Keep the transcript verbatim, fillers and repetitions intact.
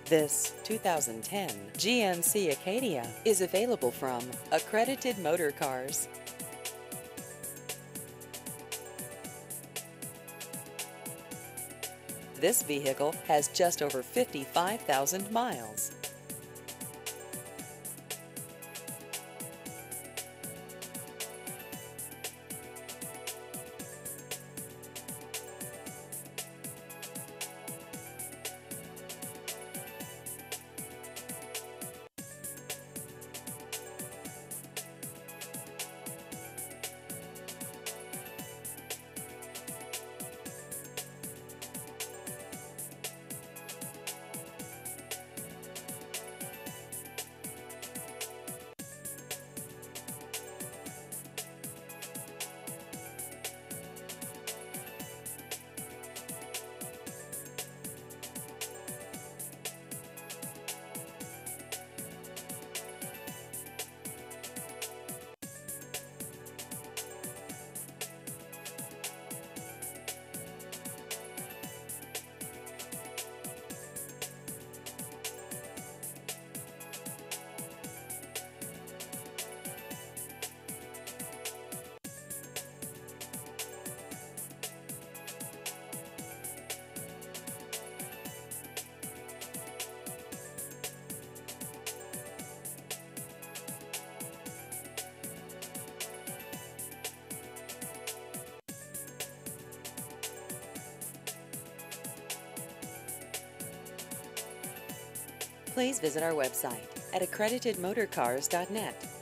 This two thousand ten G M C Acadia is available from Accredited Motorcars. This vehicle has just over fifty-five thousand miles. Please visit our website at accredited motorcars dot net.